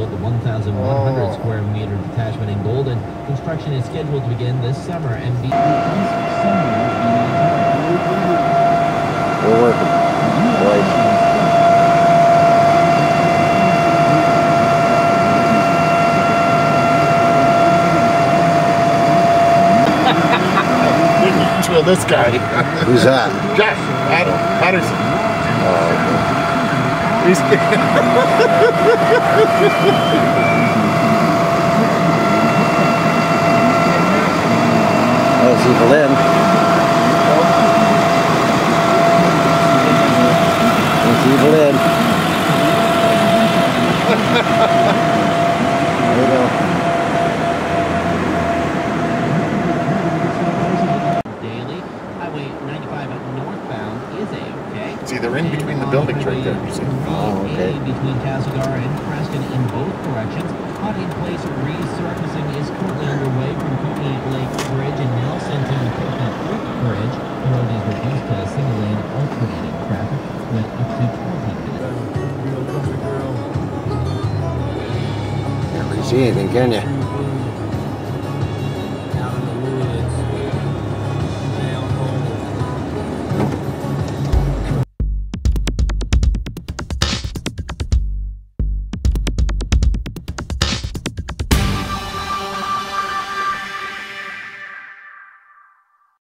build the 1,100 square meter detachment in Golden. Construction is scheduled to begin this summer and be... We're working. Well, this guy. Who's that? Josh Patterson. He's Let's see Lynn. Let's see Lynn. There you go. See, they're in between the buildings right there. You see? Oh, okay. Between Castlegar and Preston in both directions. Hot in place resurfacing is currently underway from Coconut Lake Bridge in Nelson to Coconut Creek Bridge. The road is reduced to single lane alternating traffic with up to 20 minutes. Can't really see anything, can you?